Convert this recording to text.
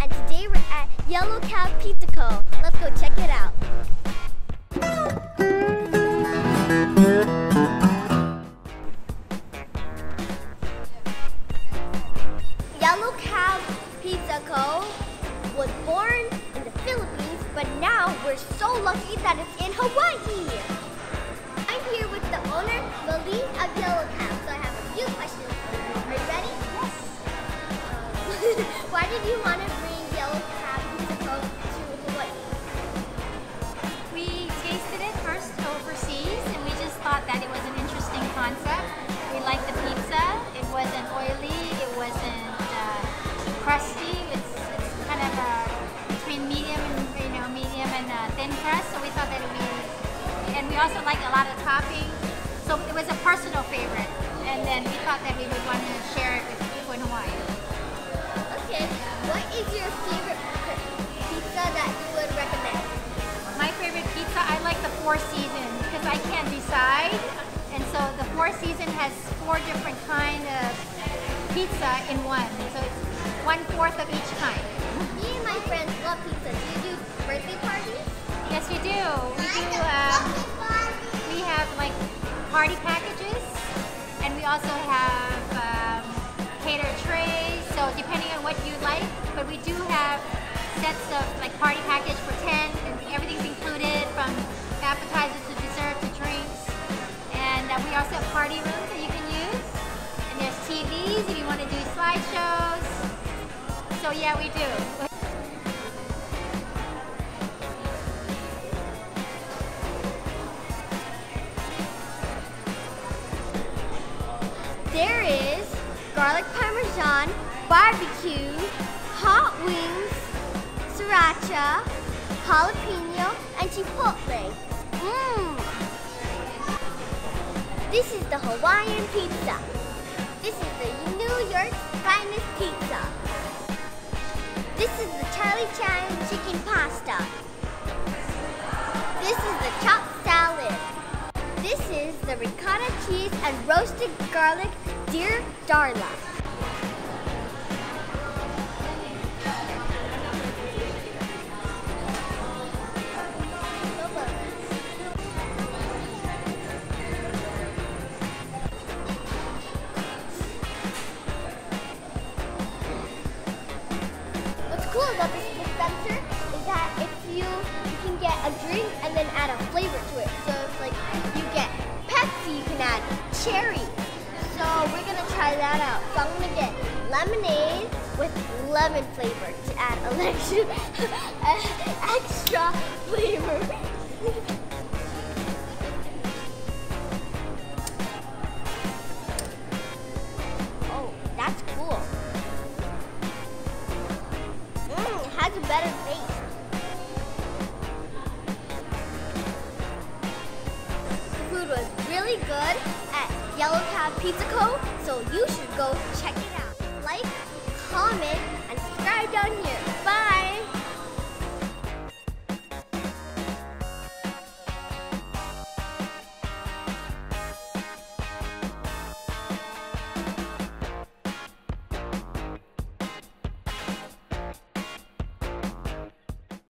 and today we're at Yellow Cab Pizza Co. Let's go check it out. Yellow Cab Pizza Co. was born in the Philippines, but now we're so lucky that it's in Hawaii. I'm here with the owner, Maly of Yellow Cab, so I have a few questions for you. Are you ready? Yes. Why did you want to bring Yellow Cab Pizza Co. to Hawaii? We tasted it first overseas, and we just thought that it was an interesting concept. We liked the pizza. It wasn't oily. It wasn't crusty. It's kind of between medium and thin crust. So we thought that it would be, and we also liked a lot of topping. So it was a personal favorite, and then we thought that we would want to share it with people in Hawaii. Okay, what is your favorite pizza that you would recommend? My favorite pizza, I like the Four Seasons because I can't decide, and so the Four Seasons has 4 different kind of pizza in one. So it's 1/4 of each kind. Me and my friends love pizza. Do you do birthday parties? Yes, we do. We have like party packages, and we also have catered trays. So depending on what you like, but we do have sets of like party package for 10, and everything's included from appetizers to dessert to drinks. And we also have party rooms that you can use, and there's TVs if you want to do slideshows. So yeah, we do. There is garlic parmesan, barbecue, hot wings, sriracha, jalapeno, and chipotle. This is the Hawaiian pizza. This is the New York's finest pizza. This is the Charlie Chan chicken pasta. This is the chopped salad. This is the ricotta cheese and roasted garlic deer Darla. What's cool about this dispenser is that if you can get a drink and then add a flavor to it. So it's like you get Pepsi, you can add cherry. So we're gonna try that out. So I'm gonna get lemonade with lemon flavor to add extra flavor. Oh, that's cool. It has a better taste. The food was really good at Yellow Cab Pizza Co. So you should go check it out. Like, comment, and subscribe down here.